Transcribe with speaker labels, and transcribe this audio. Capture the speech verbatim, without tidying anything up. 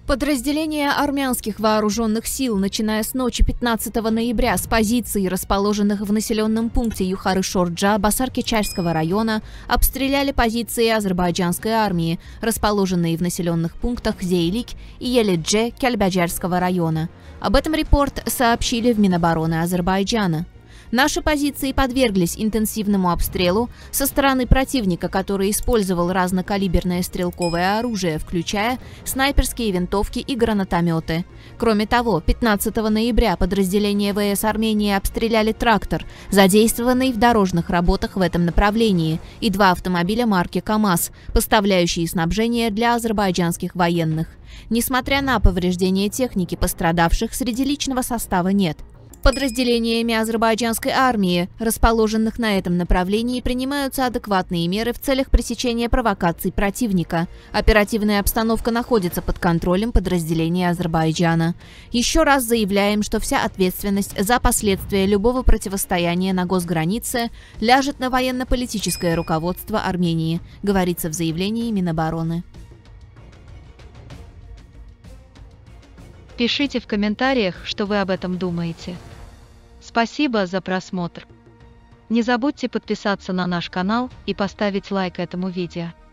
Speaker 1: Подразделения армянских вооруженных сил, начиная с ночи пятнадцатого ноября с позиций, расположенных в населенном пункте Юхары-Шорджа Басар-Кечальского района, обстреляли позиции азербайджанской армии, расположенные в населенных пунктах Зейлик и Елидже Кельбаджарского района. Об этом репорт сообщили в Минобороны Азербайджана. Наши позиции подверглись интенсивному обстрелу со стороны противника, который использовал разнокалиберное стрелковое оружие, включая снайперские винтовки и гранатометы. Кроме того, пятнадцатого ноября подразделения ВС Армении обстреляли трактор, задействованный в дорожных работах в этом направлении, и два автомобиля марки КАМАЗ, поставляющие снабжение для азербайджанских военных. Несмотря на повреждения техники, пострадавших среди личного состава нет. Подразделениями азербайджанской армии, расположенных на этом направлении, принимаются адекватные меры в целях пресечения провокаций противника. Оперативная обстановка находится под контролем подразделений Азербайджана. Еще раз заявляем, что вся ответственность за последствия любого противостояния на госгранице ляжет на военно-политическое руководство Армении, говорится в заявлении Минобороны.
Speaker 2: Пишите в комментариях, что вы об этом думаете. Спасибо за просмотр. Не забудьте подписаться на наш канал и поставить лайк этому видео.